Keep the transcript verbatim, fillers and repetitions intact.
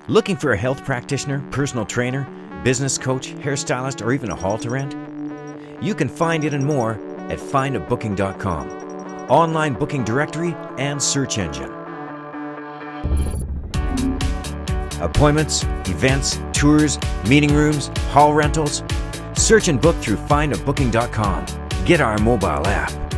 Looking for a health practitioner, personal trainer, business coach, hairstylist, or even a hall to rent? You can find it and more at find a booking dot com, online booking directory and search engine. Appointments, events, tours, meeting rooms, hall rentals. Search and book through find a booking dot com. Get our mobile app.